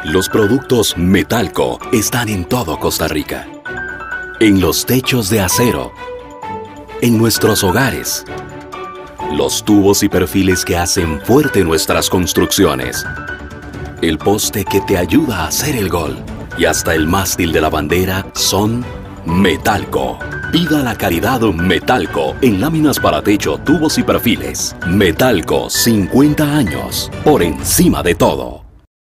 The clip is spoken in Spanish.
Los productos Metalco están en todo Costa Rica. En los techos de acero. En nuestros hogares. Los tubos y perfiles que hacen fuerte nuestras construcciones. El poste que te ayuda a hacer el gol. Y hasta el mástil de la bandera son Metalco. Pida la calidad Metalco en láminas para techo, tubos y perfiles. Metalco, 50 años. Por encima de todo.